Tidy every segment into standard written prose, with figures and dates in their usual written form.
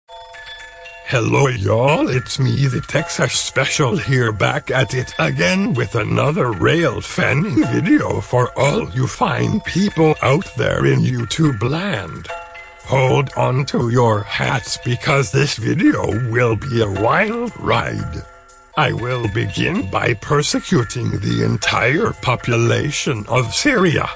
Hello y'all, it's me, the Texas Special, here back at it again with another rail fanning video for all you fine people out there in YouTube land. Hold on to your hats because this video will be a wild ride. I will begin by persecuting the entire population of Syria.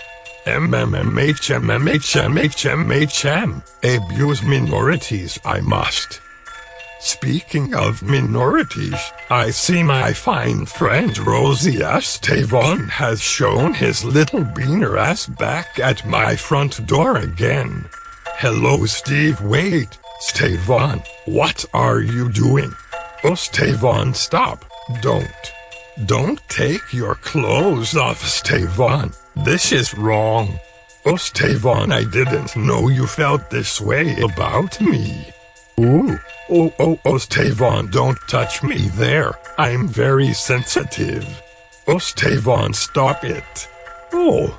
Abuse minorities I must. Speaking of minorities, I see my fine friend Rosie Estevan has shown his little beaner ass back at my front door again. Hello Steve, wait, Stevan, what are you doing? Oh Stevan, stop, don't take your clothes off Stevan, this is wrong. Oh Stevan, I didn't know you felt this way about me. Ooh. Oh, Stevan, don't touch me there. I'm very sensitive. Oh, Stevan, stop it. Oh.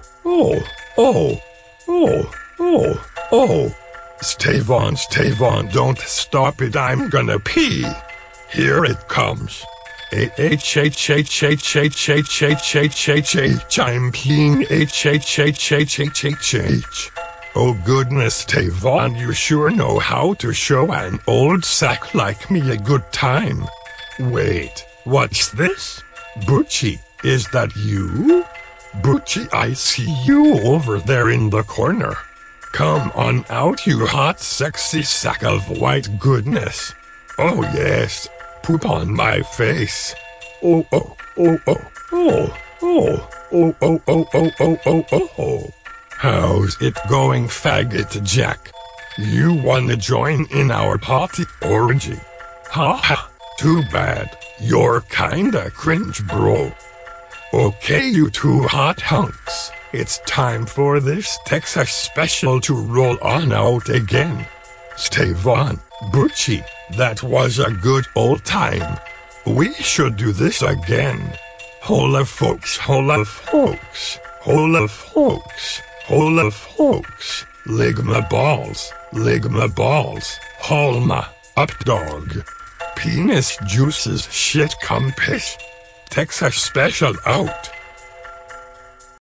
Stevan, don't stop it. I'm gonna pee. Here it comes. I'm peeing. Oh goodness, Stevan, you sure know how to show an old sack like me a good time. Wait, what's this? Butchie, is that you? Butchie, I see you over there in the corner. Come on out, you hot sexy sack of white goodness. Oh yes, poop on my face. Oh. How's it going, faggot Jack? You wanna join in our party orgy? Ha, too bad, you're kinda cringe, bro. Okay, you two hot hunks, it's time for this Texas Special to roll on out again. Stevan, Butchie, that was a good old time. We should do this again. Hola folks. Ligma balls, Holma, up dog. Penis juices shit come piss. Texas Special out.